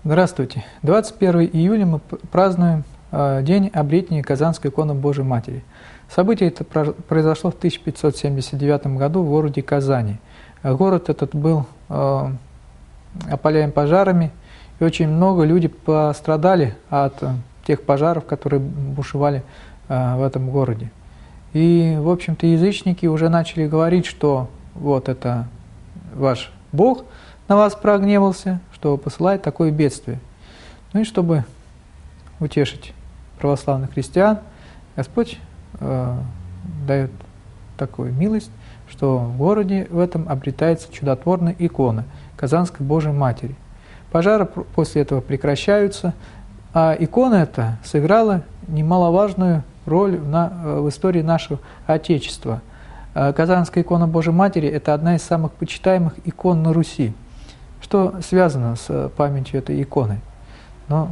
Здравствуйте! 21 июля мы празднуем День обретения Казанской иконы Божией Матери. Событие это произошло в 1579 году в городе Казани. Город этот был опаляем пожарами, и очень много людей пострадали от тех пожаров, которые бушевали в этом городе. И, в общем-то, язычники уже начали говорить, что вот это ваш Бог на вас прогневался, что посылает такое бедствие. Ну и чтобы утешить православных христиан, Господь дает такую милость, что в городе в этом обретается чудотворная икона Казанской Божией Матери. Пожары после этого прекращаются, а икона эта сыграла немаловажную роль в истории нашего Отечества. Казанская икона Божией Матери – это одна из самых почитаемых икон на Руси. Что связано с памятью этой иконы? Но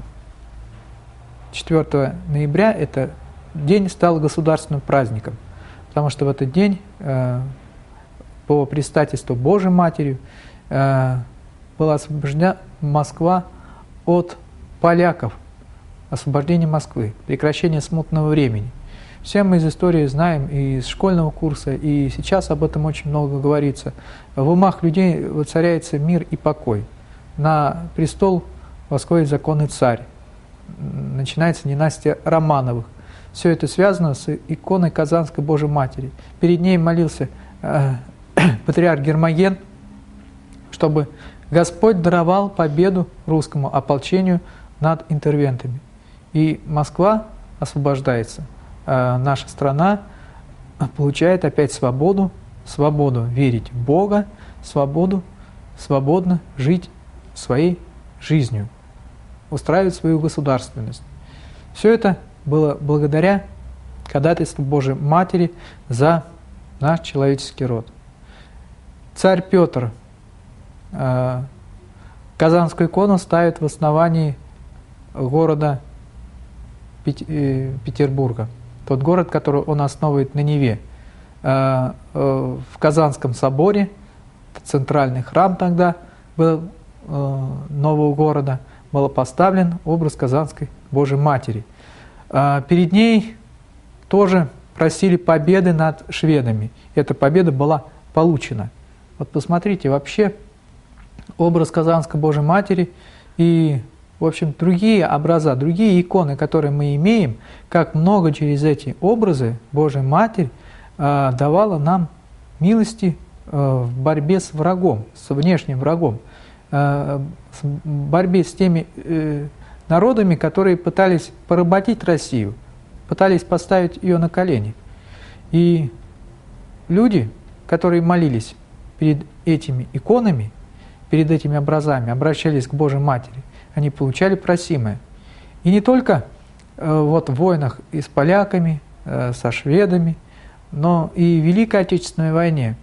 4 ноября этот день стал государственным праздником, потому что в этот день по предстательству Божией Матерью была освобождена Москва от поляков, освобождение Москвы, прекращение смутного времени. Все мы из истории знаем, и из школьного курса, и сейчас об этом очень много говорится. В умах людей воцаряется мир и покой. На престол восходит законный царь. Начинается династия Романовых. Все это связано с иконой Казанской Божией Матери. Перед ней молился патриарх Гермоген, чтобы Господь даровал победу русскому ополчению над интервентами. И Москва освобождается. Наша страна получает опять свободу, свободу верить в Бога, свободу свободно жить своей жизнью, устраивать свою государственность. Все это было благодаря ходатайству Божией Матери за наш человеческий род. Царь Петр Казанскую икону ставит в основании города Петербурга. Тот город, который он основывает на Неве. В Казанском соборе, центральный храм тогда был нового города, был поставлен образ Казанской Божией Матери. Перед ней тоже просили победы над шведами. Эта победа была получена. Вот посмотрите, вообще образ Казанской Божией Матери и, в общем, другие образа, другие иконы, которые мы имеем, как много через эти образы Божия Матерь давала нам милости в борьбе с врагом, с внешним врагом, в борьбе с теми народами, которые пытались поработить Россию, пытались поставить ее на колени. И люди, которые молились перед этими иконами, перед этими образами, обращались к Божьей Матери, они получали просимое. И не только вот в войнах и с поляками, со шведами, но и в Великой Отечественной войне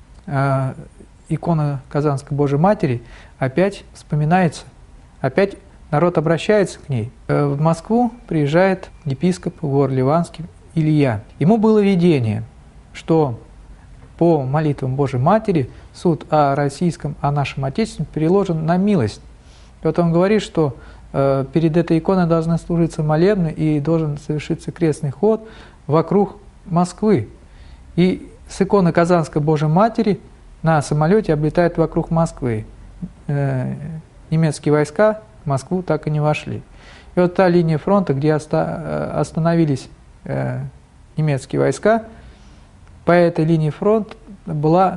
икона Казанской Божией Матери опять вспоминается, опять народ обращается к ней. В Москву приезжает епископ Гор-Ливанский Илья. Ему было видение, что по молитвам Божией Матери суд о российском, о нашем Отечестве переложен на милость. И вот он говорит, что перед этой иконой должны служиться молебны и должен совершиться крестный ход вокруг Москвы. И с иконы Казанской Божией Матери на самолете облетают вокруг Москвы. Немецкие войска в Москву так и не вошли. И вот та линия фронта, где остановились немецкие войска, по этой линии фронта была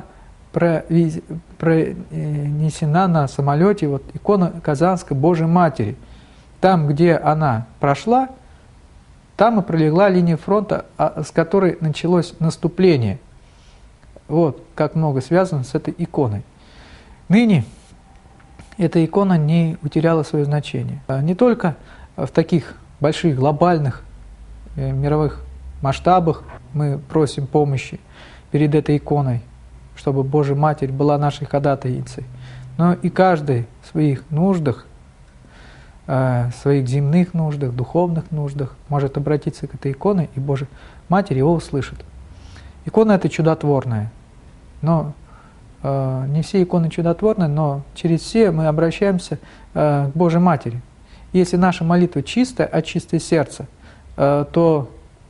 пронесена на самолете вот икона Казанской Божией Матери. Там, где она прошла, там и пролегла линия фронта, с которой началось наступление. Вот как много связано с этой иконой. Ныне эта икона не утеряла свое значение. Не только в таких больших глобальных мировых масштабах мы просим помощи перед этой иконой, чтобы Божья Матерь была нашей ходатайицей, но и каждый в своих нуждах, своих земных нуждах, духовных нуждах может обратиться к этой иконе, и Божья Матерь его услышит. Икона эта чудотворная, но не все иконы чудотворны, но через все мы обращаемся к Божьей Матери. Если наша молитва чистая, от чистого сердца, то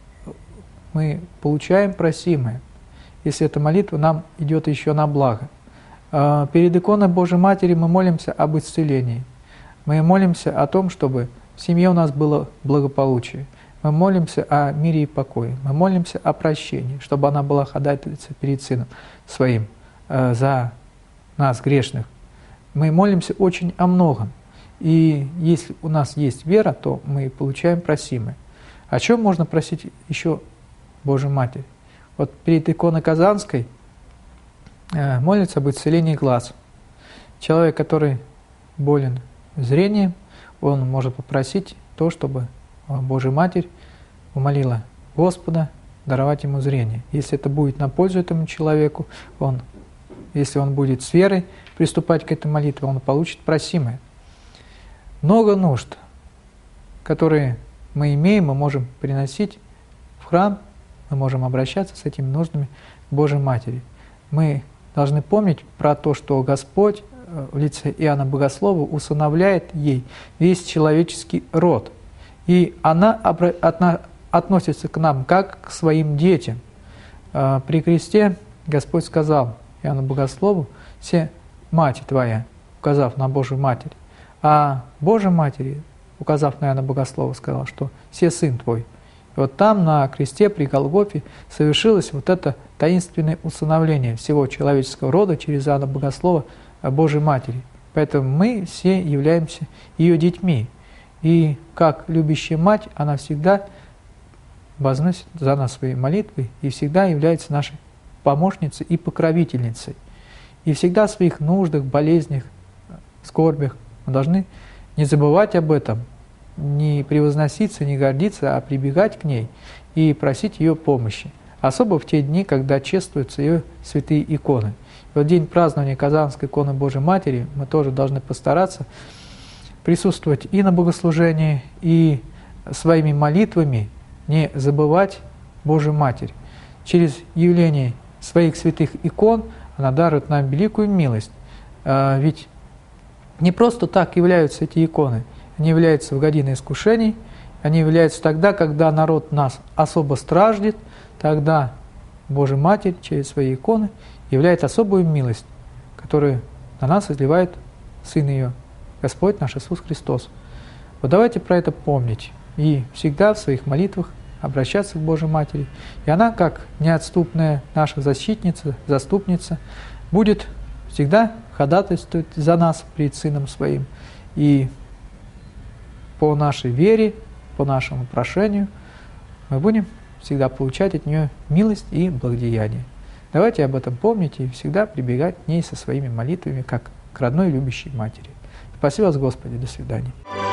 мы получаем просимое, если эта молитва нам идет еще на благо. Перед иконой Божьей Матери мы молимся об исцелении. Мы молимся о том, чтобы в семье у нас было благополучие. Мы молимся о мире и покое. Мы молимся о прощении, чтобы она была ходатайцей перед Сыном Своим за нас, грешных. Мы молимся очень о многом. И если у нас есть вера, то мы получаем просимое. О чем можно просить еще Божью Матерь? Вот перед иконой Казанской молится об исцелении глаз. Человек, который болен зрением, он может попросить то, чтобы Божья Матерь умолила Господа даровать ему зрение. Если это будет на пользу этому человеку, если он будет с верой приступать к этой молитве, он получит просимое. Много нужд, которые мы имеем, мы можем приносить в храм, мы можем обращаться с этими нуждами к Божьей Матери. Мы должны помнить про то, что Господь в лице Иоанна Богослова усыновляет ей весь человеческий род. И она относится к нам как к своим детям. При кресте Господь сказал Иоанну Богослову: «Се мать твоя», указав на Божию Матерь. А Божьей Матери, указав на Иоанна Богослова, сказал, что «Се сын твой». И вот там, на кресте при Голгофе, совершилось вот это таинственное усыновление всего человеческого рода через Иоанна Богослова Божьей Матери. Поэтому мы все являемся ее детьми. И как любящая мать, она всегда возносит за нас свои молитвы и всегда является нашей помощницей и покровительницей. И всегда в своих нуждах, болезнях, скорбях мы должны не забывать об этом, не превозноситься, не гордиться, а прибегать к ней и просить ее помощи. Особо в те дни, когда чествуются ее святые иконы. И вот день празднования Казанской иконы Божьей Матери мы тоже должны постараться присутствовать и на богослужении, и своими молитвами не забывать Божью Матерь. Через явление своих святых икон она дарует нам великую милость. Ведь не просто так являются эти иконы. Они являются в годины искушений, они являются тогда, когда народ нас особо страждет, тогда Божья Матерь через свои иконы являет особую милость, которую на нас изливает Сын ее, Господь наш Иисус Христос. Вот давайте про это помнить и всегда в своих молитвах обращаться к Божьей Матери. И она, как неотступная наша защитница, заступница, будет всегда ходатайствовать за нас пред Сыном Своим. И по нашей вере, по нашему прошению мы будем всегда получать от нее милость и благодеяние. Давайте об этом помнить и всегда прибегать к ней со своими молитвами, как к родной любящей матери. Спасибо вас, Господи. До свидания.